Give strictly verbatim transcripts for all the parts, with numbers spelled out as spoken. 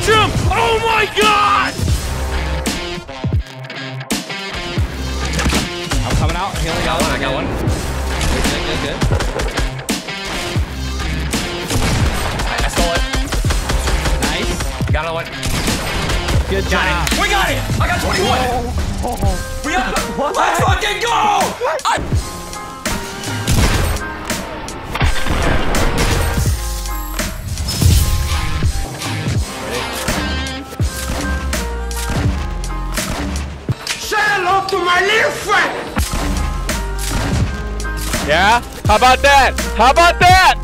him! Oh my god! I'm coming out. Healing out. I got one. Good, good, good, good. I stole it. Nice. Got another one. Good job. Got it. We got it! I got twenty-one! Oh, oh, oh. We got it! Let's fucking go! I Hello to my little friend! Yeah? How about that? How about that?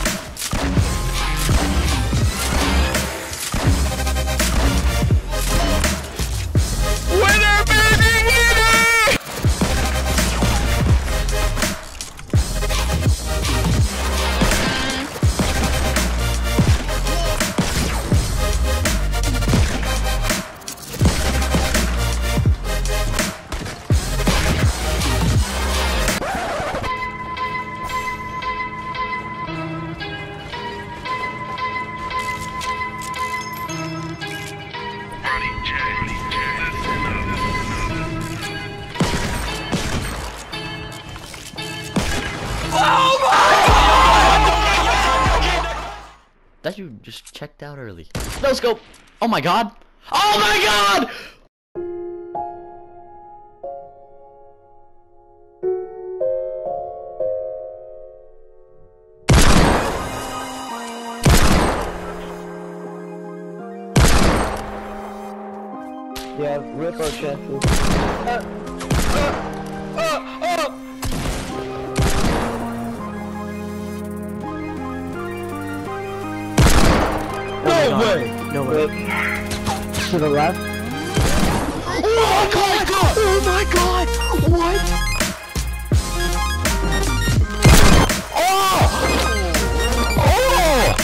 Winner, baby, winner! That you just checked out early. No scope! Oh my god! Oh my god! Yeah, rip our chances. Uh, uh, uh, uh. No way! No way. To the left. Oh my god! Oh my god! What? Oh! Oh!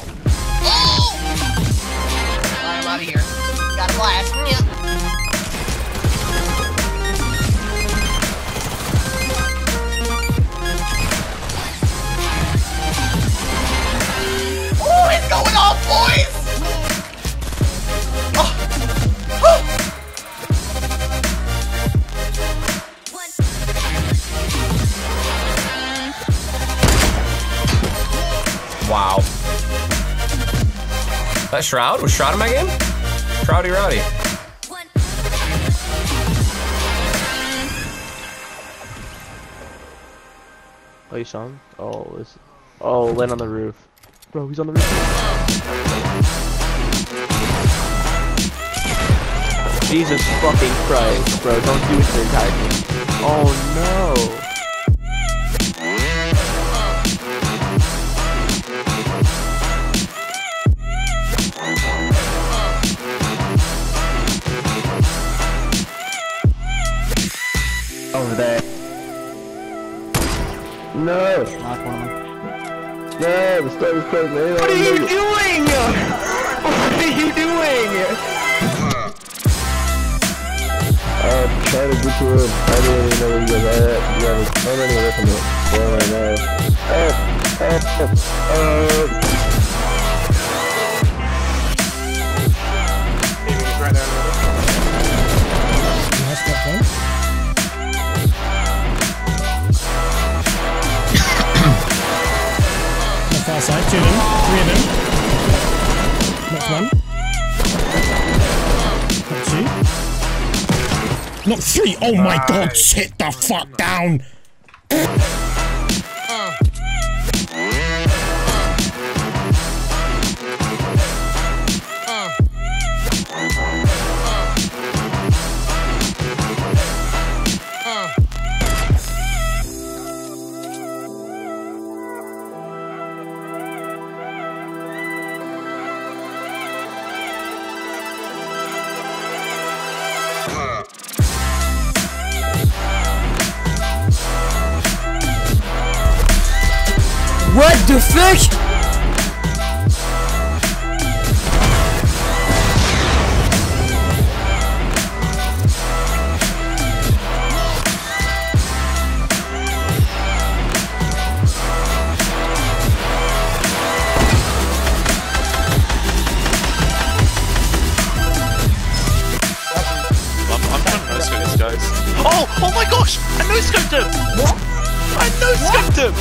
I'm out of here. Got a blast. Yeah. Oh, it's going off, boys! Wow. That Shroud? Was Shroud in my game? Shroudy Rowdy. Oh, you saw him? Oh, this. Oh, land on the roof. Bro, he's on the roof. Jesus fucking Christ, bro. Don't do it to the entire team. Oh no. Over there. No! No, the storm is closing. What are you doing? What are you doing? I'm trying to get to him. I don't even know where you guys are at. You have a, I'm running away from the storm right now. Help! Help! Help! He's right there. Nice got one. Far side, two of them, three of them. Knocked one. Knocked two. Knocked three! Oh my god, sit the fuck down! What the fuck? no scoped him! What? I no scoped him!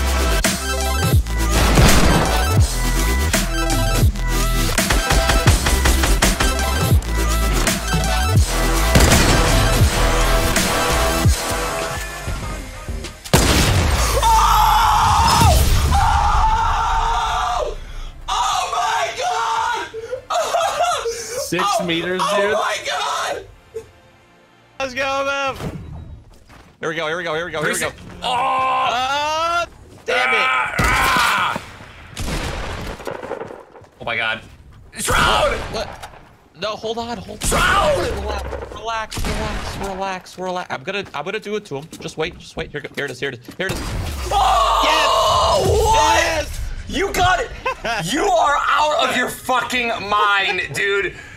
Six oh, meters, oh dude. Oh my god! Let's go, man. Here we go, here we go, here we go, here we go. Oh! Uh, damn it! Ah, ah. Oh my god. Shroud! What? What? No, hold on, hold on. Shroud! Relax, relax, relax, relax, relax. I'm gonna, I'm gonna do it to him. Just wait, just wait. Here, here it is, here it is, here it is. Oh! Yes! What? Yes! You got it! You are out of your fucking mind, dude.